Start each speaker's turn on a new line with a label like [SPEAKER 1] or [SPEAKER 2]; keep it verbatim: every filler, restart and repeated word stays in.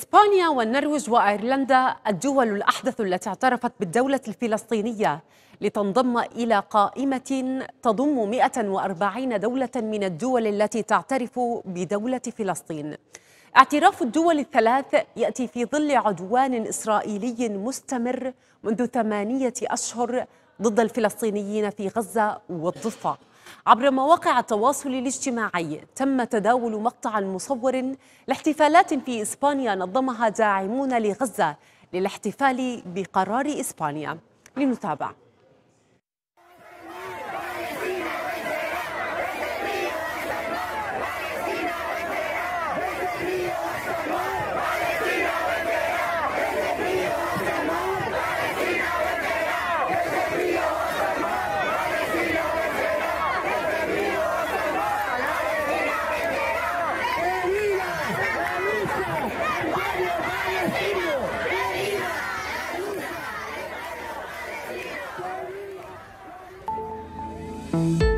[SPEAKER 1] إسبانيا والنرويج وأيرلندا الدول الأحدث التي اعترفت بالدولة الفلسطينية لتنضم إلى قائمة تضم مئة وأربعين دولة من الدول التي تعترف بدولة فلسطين. اعتراف الدول الثلاث يأتي في ظل عدوان إسرائيلي مستمر منذ ثمانية أشهر ضد الفلسطينيين في غزة والضفة. عبر مواقع التواصل الاجتماعي تم تداول مقطع مصور لاحتفالات في إسبانيا نظمها داعمون لغزة للاحتفال بقرار إسبانيا. لنتابع.
[SPEAKER 2] Thank you.